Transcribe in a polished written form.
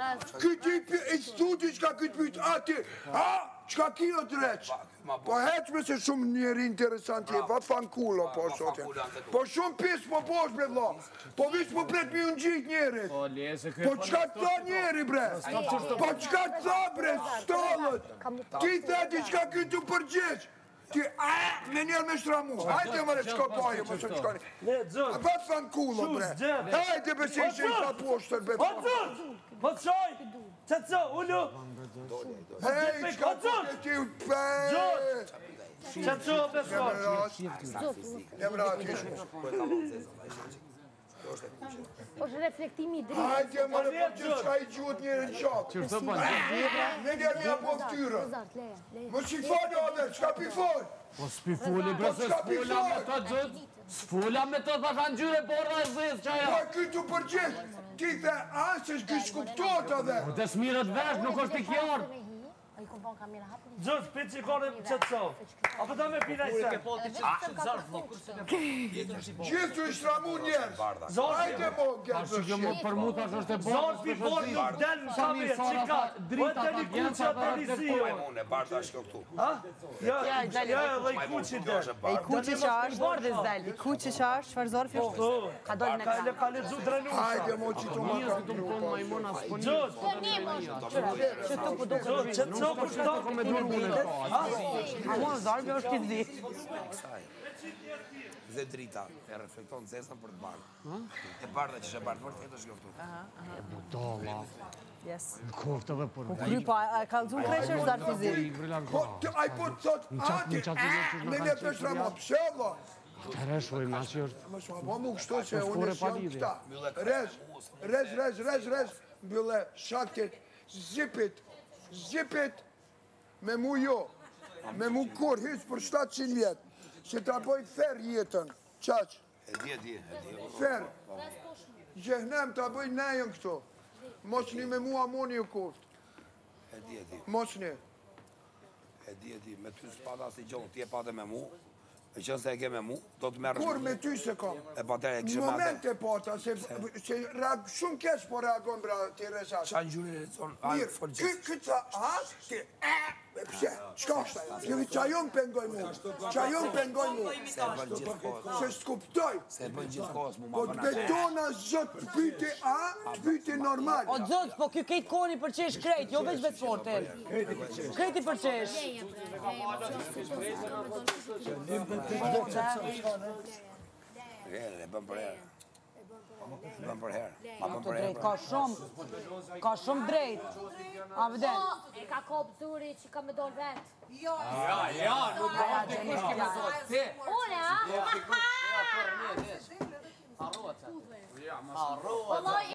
Këtë i studi qka këtë pyt ati, qka kjo dreq? Po heqme se shumë njeri interesant je, va fankulo po sote. Po shumë pis po bosh bre vla, po vish po pret mi unë gjit njerit. Po qka të tha njeri bre? Po qka të tha bre, stolët? Ti theti qka këtë të përgjeq? Ti, me njerë me shtramu, hajde mëre qka paje, më shumë shkani. A va fankulo bre, hajde besi që i sa poshtër bre. Po të shoj, që të co, ullu. Hej, qka të ti u të për... Që të co, besor. Emrat ishë. është reflektimi i dritë. Hajde më në për që qka i gjuhet njërë në qatë. Me njerë mja po ftyrë. Më që i falë adhe, qka pi falë? Po s'pi fuli bre se s'fula me të gjët. S'fula me të të kanë gjyre borra e zezë që aja. Po këtu përgjith, ti the asë është kështë kuptot adhe. Po të smirët vesh, nuk është i kjarë. Gjës, për që i kore që të co. Apo ta me pina i se. Gjithë që i shtramu njerës. Hajde mo, gjerë Që më për mu tash është e borë. Zorë për borë nuk del në kamerë, që ka. Po e të një kuqë atë alisio. Ja, dhe i kuqë i del. E i kuqë që është bordë dhe zdel. I kuqë që është, shfarë zorë fishtë. Ka dojnë në kamë. Ka le dzu drenusa. Hajde mo që të më kam Gjës, që të co për shtakë me durune. A mua zarë bjo është i zi. Dhe drita e reflekton zezën për të bardhë. E bardhë që shë bardhë, vërtet është gjoftu. Budala. Yes. Në koftë edhe për Po kry pa, ka lëzun kresh është zarë fizik. Po, aj po të thot, ati, me ne për shtramu, pse vla? Të reshoj, nga që është... Më shumë, po mu kështu që unë e shumë këta. Rez, mbjule shaktit, zipit, me mu jo, me mu kur, hyç për 700 vjetë, që ta bojt fer jetën, qaq. E di. Fer, gjehnem ta bojt nejën këto, mosni me mu amoni u kuft. E di. Mosni. E di, me ty s'pada si gjonë, ti e pate me mu, e qënë se e ke me mu, do të merë... Kur me ty se kam? E pa tere e kështë Në me atë... momente pata, se shumë kesh po reagon bra ti rezat. Qa në gjurë e zonë, a e folë gjithë. Këtë asë, ti pse, qka është ajo? Qa jonë pengoj mu? Se e bën gjithë kohës. Se s'kuptoj. Se e bën gjithë kohës mu Po ma të përna betona zot të pyti të pyti normal. O zot, po kjo kejtë koni për qesh krejt, jo veç vetë sportin. Krejti për qesh. E bën për herë. Bën për herë. Ma bën për herë. Ka shumë drejt. A vëden. E ka kopë zuri që ka me dollë vetë. Ja, nuk do të kush ke me zotë. Ti. Une, a? Arrohet. Arrohet.